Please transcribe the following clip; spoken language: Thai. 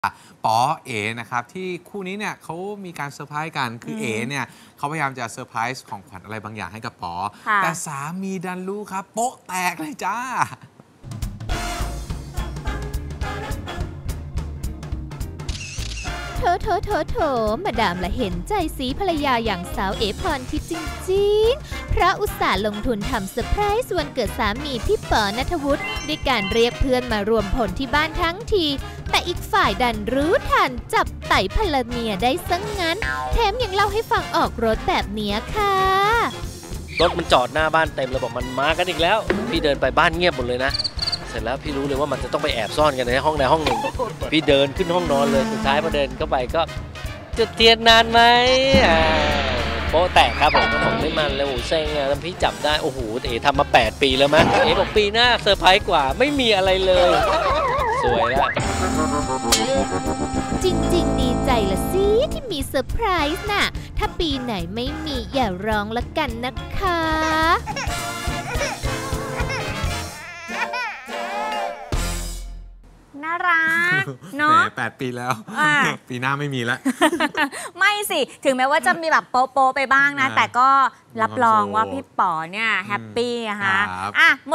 ป๋อเอ๋นะครับที่คู่นี้เนี่ยเขามีการเซอร์ไพรส์กันคือเอ๋เนี่ยเขาพยายามจะเซอร์ไพรส์ของขวัญอะไรบางอย่างให้กับป๋อแต่สามีดันรู้ครับโป๊ะแตกเลยจ้าโถมาดามละเห็นใจสีภรรยาอย่างสาวเอ๋พรทิพย์จริงๆเพราะอุตส่าห์ลงทุนทำเซอร์ไพรส์วันเกิดสามีพี่ป๋อณัฐวุฒิด้วยการเรียกเพื่อนมารวมพลที่บ้านทั้งทีแต่อีกฝ่ายดันรู้ทันจับไต่ภรรเมียได้ซะงั้นแถมยังเล่าให้ฟังออกรถแบบเนี้ยค่ะรถมันจอดหน้าบ้านเต็มเลยบอกมันมากันอีกแล้วพี่เดินไปบ้านเงียบหมดเลยนะเสร็จแล้วพี่รู้เลยว่ามันจะต้องไปแอบซ่อนกันในห้องใดห้องหนึ่งพี่เดินขึ้นห้องนอนเลยสุดท้ายพอเดินเข้าไปก็จุดเทียนนานไหมโป๊ะแตกครับผมไม่มันเลยโอ้เซ็งอ่ะพี่จับได้โอ้โหเอ๋ทำมา8 ปีแล้วมั้ยเอ๋บอกปีหน้าเซอร์ไพรส์กว่าไม่มีอะไรเลยสวยละจริงๆดีใจละสิที่มีเซอร์ไพรส์น่ะถ้าปีไหนไม่มีอย่าร้องละกันนะคะน่ารักเนาะ 8 ปีแล้วปีหน้าไม่มีแล้วไม่สิถึงแม้ว่าจะมีแบบโป๊ะไปบ้างนะแต่ก็รับรองว่าพี่ป๋อเนี่ยแฮปปี้นะคะ